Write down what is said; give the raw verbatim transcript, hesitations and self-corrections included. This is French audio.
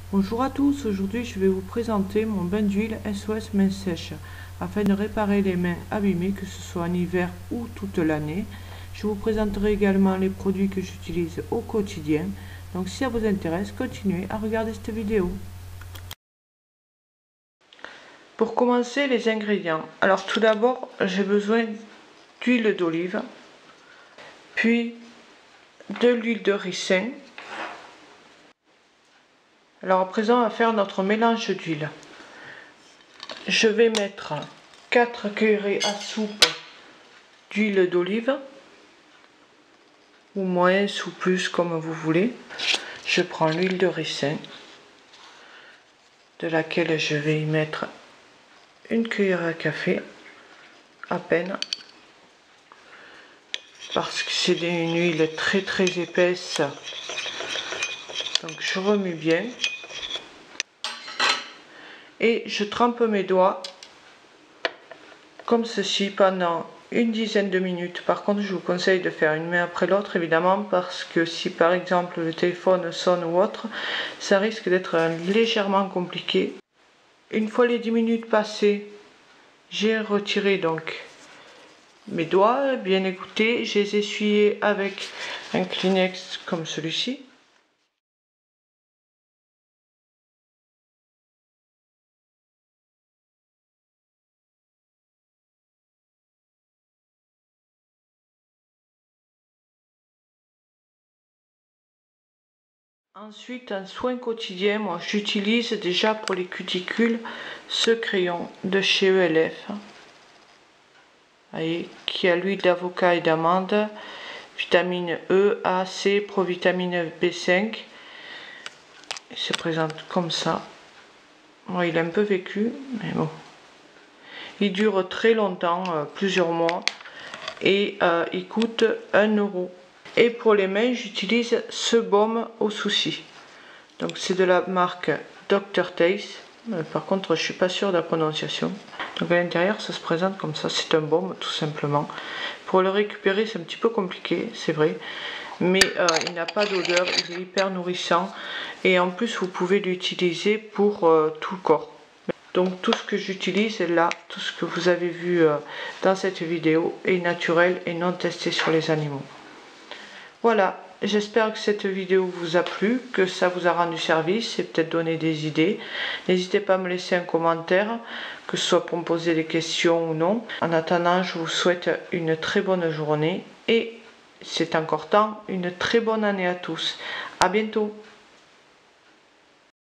Bonjour à tous, aujourd'hui je vais vous présenter mon bain d'huile S O S mains sèches afin de réparer les mains abîmées, que ce soit en hiver ou toute l'année. Je vous présenterai également les produits que j'utilise au quotidien. Donc si ça vous intéresse, continuez à regarder cette vidéo. Pour commencer, les ingrédients. Alors tout d'abord, j'ai besoin d'huile d'olive, puis de l'huile de ricin. Alors à présent, on va faire notre mélange d'huile. Je vais mettre quatre cuillerées à soupe d'huile d'olive, ou moins ou plus comme vous voulez. Je prends l'huile de ricin, de laquelle je vais y mettre une cuillère à café, à peine, parce que c'est une huile très très épaisse. Donc je remue bien. Et je trempe mes doigts comme ceci pendant une dizaine de minutes. Par contre, je vous conseille de faire une main après l'autre, évidemment, parce que si par exemple le téléphone sonne ou autre, ça risque d'être légèrement compliqué. Une fois les dix minutes passées, j'ai retiré donc mes doigts, bien écoutés, je les ai essuyés avec un Kleenex comme celui-ci. Ensuite, un soin quotidien, moi j'utilise déjà pour les cuticules ce crayon de chez E L F. Voyez, qui a l'huile d'avocat et d'amande, vitamine E, A, C, provitamine B cinq. Il se présente comme ça. Bon, il est un peu vécu, mais bon. Il dure très longtemps, euh, plusieurs mois, et euh, il coûte un euro. Et pour les mains, j'utilise ce baume au souci. Donc c'est de la marque docteur Taste. Euh, par contre, je suis pas sûre de la prononciation. Donc à l'intérieur, ça se présente comme ça. C'est un baume, tout simplement. Pour le récupérer, c'est un petit peu compliqué, c'est vrai. Mais euh, il n'a pas d'odeur, il est hyper nourrissant. Et en plus, vous pouvez l'utiliser pour euh, tout le corps. Donc tout ce que j'utilise là, tout ce que vous avez vu euh, dans cette vidéo est naturel et non testé sur les animaux. Voilà, j'espère que cette vidéo vous a plu, que ça vous a rendu service et peut-être donné des idées. N'hésitez pas à me laisser un commentaire, que ce soit pour me poser des questions ou non. En attendant, je vous souhaite une très bonne journée et, c'est encore temps, une très bonne année à tous. À bientôt.